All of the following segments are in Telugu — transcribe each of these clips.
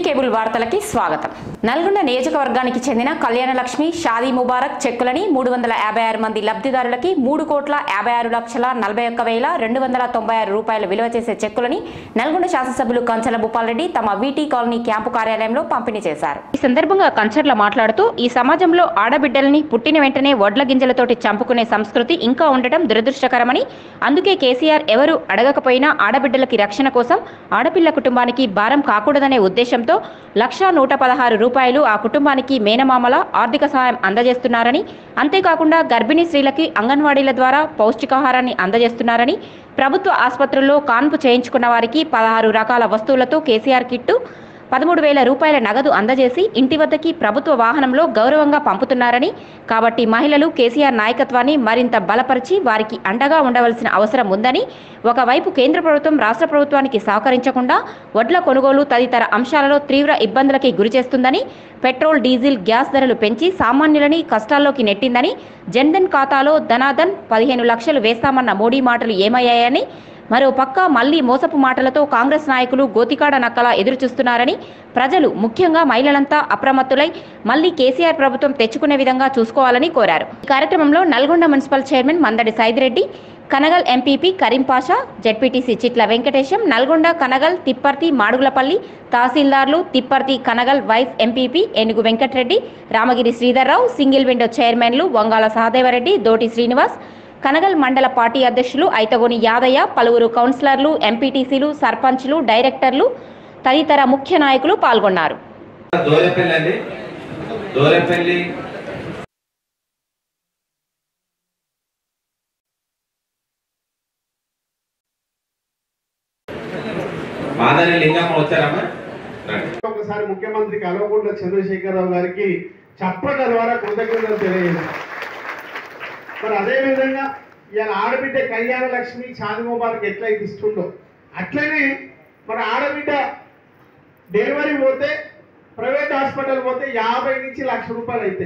కేబుల్ వార్తలకి స్వాగతం. నల్గొండ నియోజకవర్గానికి చెందిన కళ్యాణలక్ష్మి షాదీ ముబారక్ చెక్కులని 356 మంది లబ్ధిదారులకి 3,56,41,296 రూపాయలు విలువ చేసే చెక్కులని నల్గొండ శాసనసభ్యులు కంచర్ల భూపాల్రెడ్డి తమ వీటీ కాలనీ క్యాంపు కార్యాలయంలో పంపిణీ చేశారు. ఈ సందర్భంగా కంచర్ల మాట్లాడుతూ ఈ సమాజంలో ఆడబిడ్డలని పుట్టిన వెంటనే వడ్ల గింజలతోటి చంపుకునే సంస్కృతి ఇంకా ఉండటం దురదృష్టకరమని, అందుకే కేసీఆర్ ఎవరు అడగకపోయినా ఆడబిడ్డలకి రక్షణ కోసం ఆడపిల్ల కుటుంబానికి భారం కాకూడదనే ఉద్దేశంతో 1,116 రూపాయలు ఆ కుటుంబానికి మేనమామల ఆర్థిక సహాయం అందజేస్తున్నారని, అంతేకాకుండా గర్భిణీ స్త్రీలకి అంగన్వాడీల ద్వారా పౌష్టికాహారాన్ని అందజేస్తున్నారని, ప్రభుత్వ ఆసుపత్రుల్లో కాన్పు చేయించుకున్న వారికి 16 రకాల వస్తువులతో కేసీఆర్ కిట్టు 13,000 రూపాయల నగదు అందజేసి ఇంటి వద్దకి ప్రభుత్వ వాహనంలో గౌరవంగా పంపుతున్నారని, కాబట్టి మహిళలు కేసీఆర్ నాయకత్వాన్ని మరింత బలపరిచి వారికి అండగా ఉండవలసిన అవసరం ఉందని, ఒకవైపు కేంద్ర ప్రభుత్వం రాష్ట్ర ప్రభుత్వానికి సహకరించకుండా వడ్ల కొనుగోలు తదితర అంశాలలో తీవ్ర ఇబ్బందులకి గురిచేస్తుందని, పెట్రోల్ డీజిల్ గ్యాస్ ధరలు పెంచి సామాన్యులని కష్టాల్లోకి నెట్టిందని, జన్ధన్ ఖాతాలో ధనాధన్ 15 లక్షలు వేస్తామన్న మోడీ మాటలు ఏమయ్యాయని, మరో పక్క మళ్లీ మోసపు మాటలతో కాంగ్రెస్ నాయకులు గోతికాడ నక్కలా ఎదురుచూస్తున్నారని, ప్రజలు ముఖ్యంగా మహిళలంతా అప్రమత్తులై మళ్లీ కేసీఆర్ ప్రభుత్వం తెచ్చుకునే విధంగా చూసుకోవాలని కోరారు. ఈ కార్యక్రమంలో Nalgonda municipal chairman Mandadi Saidireddy, Kanagal MPP Karim Pasha, ZPTC Chitla Venkatesham, Nalgonda Kanagal Tipparthi Madugulapalli తహసీల్దార్లు, Tipparthi Kanagal vice MPP Enugu Venkatareddy, Ramagiri Sridharrao, single window చైర్మన్లు వంగాల సహదేవరెడ్డి, దోటి శ్రీనివాస్, కనగల్ మండల పార్టీ అధ్యక్షులు ఐతగోని యాదయ్య, పలువురు కౌన్సిలర్లు, ఎంపీటీసీలు, సర్పంచ్లు, డైరెక్టర్లు తదితర ముఖ్య నాయకులు పాల్గొన్నారు. ఒకసారి ముఖ్యమంత్రి కల్వకుంట్ల చంద్రశేఖరరావు గారికి చప్పట్ల ద్వారా కృతజ్ఞతలు తెలియజేశారు. మరి అదేవిధంగా ఇలా ఆడబిడ్డ కళ్యాణలక్ష్మి షాదీ ముబారక్ ఎట్లయితే ఇస్తుండో అట్లనే మరి ఆడబిడ్డ డెలివరీ పోతే ప్రైవేట్ హాస్పిటల్ పోతే 50 నుంచి 1,00,000 రూపాయలు అవుతాయి,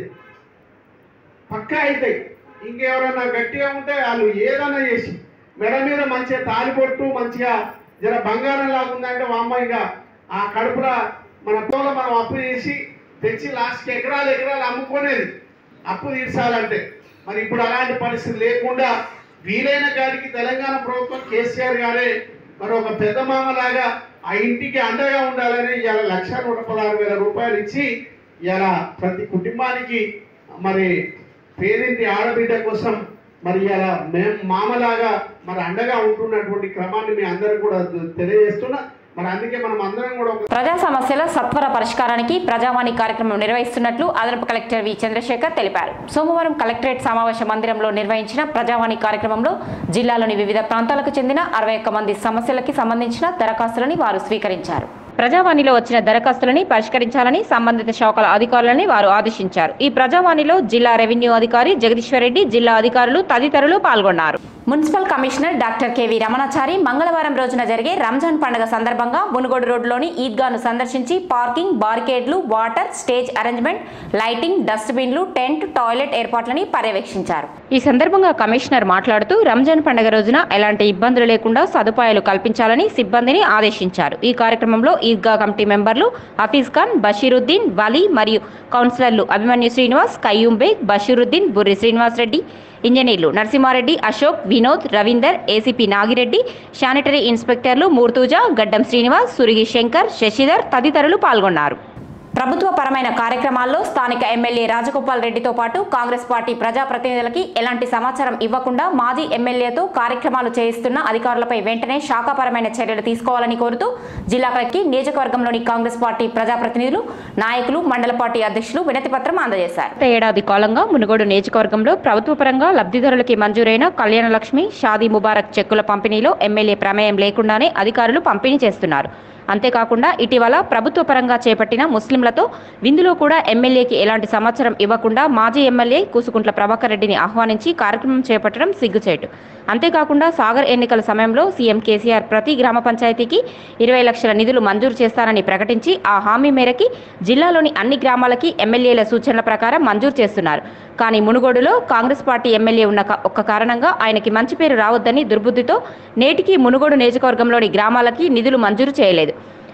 పక్కా అవుతాయి. ఇంకెవరైనా గట్టిగా ఉంటే వాళ్ళు ఏదైనా చేసి మెడ మీద మంచిగా తాలిబొట్టు మంచిగా జర బంగారం లాగుందంటే అమ్మాయిగా ఆ కడుపుల మన తోల మనం అప్పు చేసి తెచ్చి లాస్ట్కి ఎకరాలు అమ్ముకునేది అప్పు తీర్చాలంటే. మరి ఇప్పుడు అలాంటి పరిస్థితి లేకుండా వీలైన గారికి తెలంగాణ ప్రభుత్వం కేసీఆర్ గారే మరి ఒక పెద్ద మామలాగా ఆ ఇంటికి అండగా ఉండాలని ఇలా 1,116,000 రూపాయలు ఇచ్చి ఇలా ప్రతి కుటుంబానికి మరి పేరింటి ఆడబిడ్డ కోసం మరి ఇలా మేము మామలాగా మరి అండగా ఉంటున్నటువంటి క్రమాన్ని మీ అందరూ కూడా తెలియజేస్తున్నా. మరి అందుకే మనం అందరం కూడా ప్రజా సమస్యల సత్వర పరిష్కారానికి ప్రజావాణి కార్యక్రమం నిర్వహిస్తున్నట్లు అదనపు కలెక్టర్ వి చంద్రశేఖర్ తెలిపారు. సోమవారం కలెక్టరేట్ సమావేశ మందిరంలో నిర్వహించిన ప్రజావాణి కార్యక్రమంలో జిల్లాలోని వివిధ ప్రాంతాలకు చెందిన 61 మంది సమస్యలకి సంబంధించిన దరఖాస్తులని వారు స్వీకరించారు. ప్రజావాణిలో వచ్చిన దరఖాస్తులని పరిష్కరించాలని సంబంధిత శాఖల అధికారులని వారు ఆదేశించారు. ఈ ప్రజావాణిలో జిల్లా రెవెన్యూ అధికారి జగదీశ్వర్ రెడ్డి, జిల్లా అధికారులు తదితరులు పాల్గొన్నారు. Municipal commissioner doctor KV Ramanachari మంగళవారం రోజున జరిగే రంజాన్ పండుగ సందర్భంగా మునుగోడు రోడ్లోని ఈద్గాను సందర్శించి పార్కింగ్, బారికేడ్లు, వాటర్, స్టేజ్ అరేంజ్మెంట్, లైటింగ్, డస్ట్బిన్లు, టెంట్, టాయిలెట్ ఏర్పాట్లని పర్యవేక్షించారు. ఈ సందర్భంగా కమిషనర్ మాట్లాడుతూ రంజాన్ పండుగ రోజున ఎలాంటి ఇబ్బందులు లేకుండా సదుపాయాలు కల్పించాలని సిబ్బందిని ఆదేశించారు. ఈ కార్యక్రమంలో ఈద్గా కమిటీ మెంబర్లు హఫీజ్ ఖాన్, బషీరుద్దీన్, వలీ మరియు కౌన్సిలర్లు అభిమన్యు శ్రీనివాస్, కయ్యూం బేగ్, బషీరుద్దీన్, బుర్రి శ్రీనివాస్ రెడ్డి, ఇంజనీర్లు నరసింహారెడ్డి, అశోక్, వినోద్, రవీందర్, ఏసీపీ నాగిరెడ్డి, శానిటరీ ఇన్స్పెక్టర్లు మూర్తూజా, గడ్డం శ్రీనివాస్, సురిగి శంకర్, శశిధర్ తదితరులు పాల్గొన్నారు. ప్రభుత్వ పరమైన కార్యక్రమాల్లో స్థానిక ఎమ్మెల్యే రాజగోపాల్ రెడ్డితో పాటు కాంగ్రెస్ పార్టీ ప్రజాప్రతినిధులకి ఎలాంటి సమాచారం ఇవ్వకుండా మాజీ ఎమ్మెల్యేతో కార్యక్రమాలు చేయిస్తున్న అధికారులపై వెంటనే శాఖాపరమైన చర్యలు తీసుకోవాలని కోరుతూ జిల్లా కలెక్టర్కి నియోజకవర్గంలోని కాంగ్రెస్ పార్టీ ప్రజాప్రతినిధులు, నాయకులు, మండల పార్టీ అధ్యక్షులు వినతిపత్రం అందజేశారు. ఏడాది కాలంగా మునుగోడు నియోజకవర్గంలో ప్రభుత్వ పరంగా లబ్ధిదారులకి మంజూరైన కళ్యాణలక్ష్మి షాదీ ముబారక్ చెక్కుల పంపిణీలో ఎమ్మెల్యే ప్రమేయం లేకుండానే అధికారులు పంపిణీ చేస్తున్నారు. అంతేకాకుండా ఇటీవల ప్రభుత్వ పరంగా చేపట్టిన ముస్లింలతో విందులో కూడా ఎమ్మెల్యేకి ఎలాంటి సమాచారం ఇవ్వకుండా మాజీ ఎమ్మెల్యే కూసుకుంట్ల ప్రభాకర్ రెడ్డిని ఆహ్వానించి కార్యక్రమం చేపట్టడం సిగ్గుచేటు. అంతేకాకుండా సాగర్ ఎన్నికల సమయంలో సీఎం కేసీఆర్ ప్రతి గ్రామ పంచాయతీకి 20 లక్షల నిధులు మంజూరు చేస్తారని ప్రకటించి ఆ హామీ మేరకి జిల్లాలోని అన్ని గ్రామాలకి ఎమ్మెల్యేల సూచనల ప్రకారం మంజూరు చేస్తున్నారు. కానీ మునుగోడులో కాంగ్రెస్ పార్టీ ఎమ్మెల్యే ఉన్న ఒక్క కారణంగా ఆయనకి మంచి పేరు రావద్దని దుర్బుద్ధితో నేటికి మునుగోడు నియోజకవర్గంలోని గ్రామాలకి నిధులు మంజూరు చేయలేదు.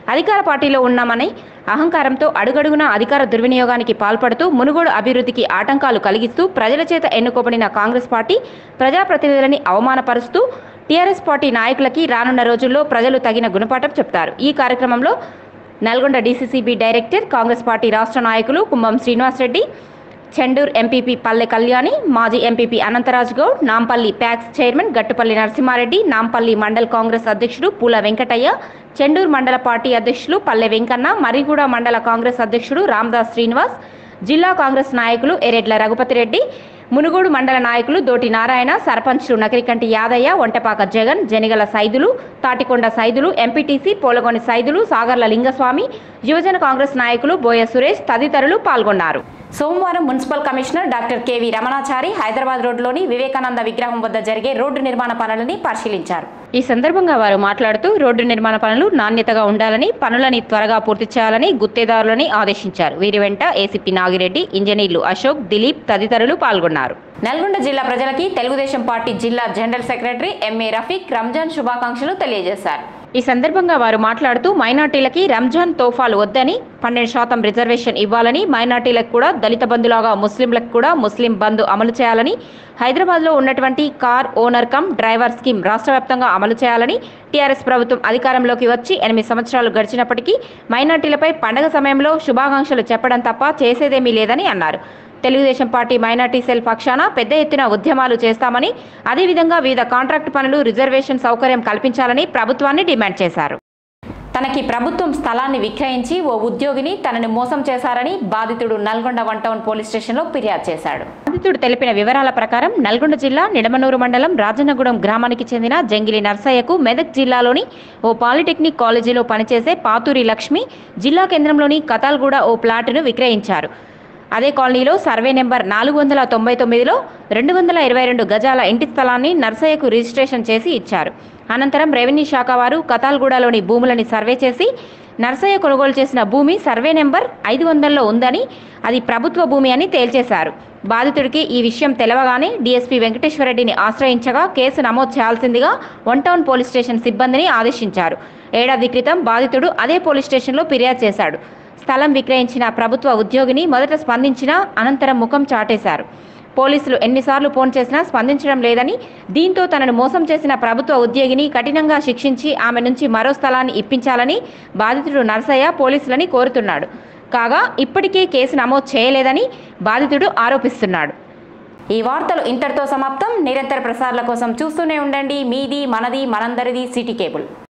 అధికార పార్టీలో ఉన్నామని అహంకారంతో అడుగడుగునా అధికార దుర్వినియోగానికి పాల్పడుతూ మునుగోడు అభివృద్ధికి ఆటంకాలు కలిగిస్తూ ప్రజల చేత ఎన్నుకోబడిన కాంగ్రెస్ పార్టీ ప్రజాప్రతినిధులని అవమానపరుస్తూ టీఆర్ఎస్ పార్టీ నాయకులకి రానున్న రోజుల్లో ప్రజలు తగిన గుణపాఠం చెప్తారు. ఈ కార్యక్రమంలో Nalgonda DCCB director, Congress party రాష్ట్ర నాయకులు కుంభం శ్రీనివాసరెడ్డి, చెండూరు ఎంపీపీ పల్లె కళ్యాణి, మాజీ MPP Anantharaj Goud, Nampally PACS chairman Gattupally Narasimhareddy, Nampally mandal Congress అధ్యక్షుడు పూల వెంకటయ్య, చెండూరు మండల పార్టీ అధ్యక్షులు పల్లె వెంకన్న, మరిగూడ మండల కాంగ్రెస్ అధ్యక్షుడు రామదాస్ శ్రీనివాస్, జిల్లా కాంగ్రెస్ నాయకులు ఎరెడ్ల రఘుపతిరెడ్డి, మునుగోడు మండల నాయకులు దోటి నారాయణ, సర్పంచ్లు నకరికంటి యాదయ్య, ఒంటపాక జగన్, జనిగల సైదులు, తాటికొండ సైదులు, ఎంపీటీసీ పోలగొని సైదులు, సాగర్ల లింగస్వామి, యువజన కాంగ్రెస్ నాయకులు బోయ సురేష్ తదితరులు పాల్గొన్నారు. సోమవారం municipal commissioner doctor KV Ramanachari Hyderabad రోడ్లోని వివేకానంద విగ్రహం వద్ద జరిగే రోడ్డు నిర్మాణ పనులని పరిశీలించారు. ఈ సందర్భంగా వారు మాట్లాడుతూ రోడ్డు నిర్మాణ పనులు నాణ్యతగా ఉండాలని, పనులని త్వరగా పూర్తి చేయాలని గుత్తేదారులని ఆదేశించారు. వీరి వెంట ఏసీపీ నాగిరెడ్డి, ఇంజనీర్లు అశోక్, దిలీప్ తదితరులు పాల్గొన్నారు. నల్గొండ జిల్లా ప్రజలకి తెలుగుదేశం పార్టీ జిల్లా general secretary MA Rafiq Ramzan శుభాకాంక్షలు తెలియజేశారు. ఈ సందర్భంగా వారు మాట్లాడుతూ మైనార్టీలకి రంజాన్ తోఫాలు వద్దని, 12% రిజర్వేషన్ ఇవ్వాలని, మైనార్టీలకు కూడా దళిత బంధులాగా ముస్లింలకు కూడా ముస్లిం బంధు అమలు చేయాలని, హైదరాబాద్లో ఉన్నటువంటి car owner cum driver scheme రాష్ట్ర వ్యాప్తంగా అమలు చేయాలని, టీఆర్ఎస్ ప్రభుత్వం అధికారంలోకి వచ్చి 8 సంవత్సరాలు గడిచినప్పటికీ మైనార్టీలపై పండగ సమయంలో శుభాకాంక్షలు చెప్పడం తప్ప చేసేదేమీ లేదని అన్నారు. తెలుగుదేశం పార్టీ మైనార్టీ సెల్ పక్షాన పెద్ద ఎత్తున ఉద్యమాలు చేస్తామని, అదేవిధంగా వివిధ కాంట్రాక్టు పనులు, రిజర్వేషన్ సౌకర్యం కల్పించాలని ప్రభుత్వాన్ని డిమాండ్ చేశారు. తనకి ప్రభుత్వం స్థలాన్ని విక్రయించి ఓ ఉద్యోగిని తనని మోసం చేశారని బాధితుడు నల్గొండ 1 టౌన్ పోలీస్ స్టేషన్లో ఫిర్యాదు చేశాడు. బాధితుడు తెలిపిన వివరాల ప్రకారం నల్గొండ జిల్లా నిడమనూరు మండలం రాజన్నగూడెం గ్రామానికి చెందిన జంగిలి నర్సయ్యకు మెదక్ జిల్లాలోని ఓ పాలిటెక్నిక్ కాలేజీలో పనిచేసే పాతూరి లక్ష్మి జిల్లా కేంద్రంలోని కతాల్గూడ ఓ ప్లాటును విక్రయించారు. అదే కాలనీలో సర్వే నెంబర్ 499లో 222 గజాల ఇంటి స్థలాన్ని నర్సయ్యకు రిజిస్ట్రేషన్ చేసి ఇచ్చారు. అనంతరం రెవెన్యూ శాఖ వారు కతాల్గూడలోని భూములని సర్వే చేసి నర్సయ్య కొనుగోలు చేసిన భూమి సర్వే నెంబర్ 500లో ఉందని, అది ప్రభుత్వ భూమి అని తేల్చేశారు. బాధితుడికి ఈ విషయం తెలవగానే డీఎస్పీ వెంకటేశ్వరరెడ్డిని ఆశ్రయించగా కేసు నమోదు చేయాల్సిందిగా 1 టౌన్ పోలీస్ స్టేషన్ సిబ్బందిని ఆదేశించారు. ఏడాది క్రితం బాధితుడు అదే పోలీస్ స్టేషన్లో ఫిర్యాదు చేశాడు. స్థలం విక్రయించిన ప్రభుత్వ ఉద్యోగిని మొదట స్పందించినా అనంతరం ముఖం చాటేశారు. పోలీసులు ఎన్నిసార్లు ఫోన్ చేసినా స్పందించడం లేదని, దీంతో తనను మోసం చేసిన ప్రభుత్వ ఉద్యోగిని కఠినంగా శిక్షించి ఆమె నుంచి మరో స్థలాన్ని ఇప్పించాలని బాధితుడు నర్సయ్య పోలీసులని కోరుతున్నాడు. కాగా ఇప్పటికే కేసు నమోదు చేయలేదని బాధితుడు ఆరోపిస్తున్నాడు. ఈ వార్తలు ఇంతటితో సమాప్తం. నిరంతర ప్రసారాల కోసం చూస్తూనే ఉండండి మీది మనది మనందరిది సిటీ కేబుల్.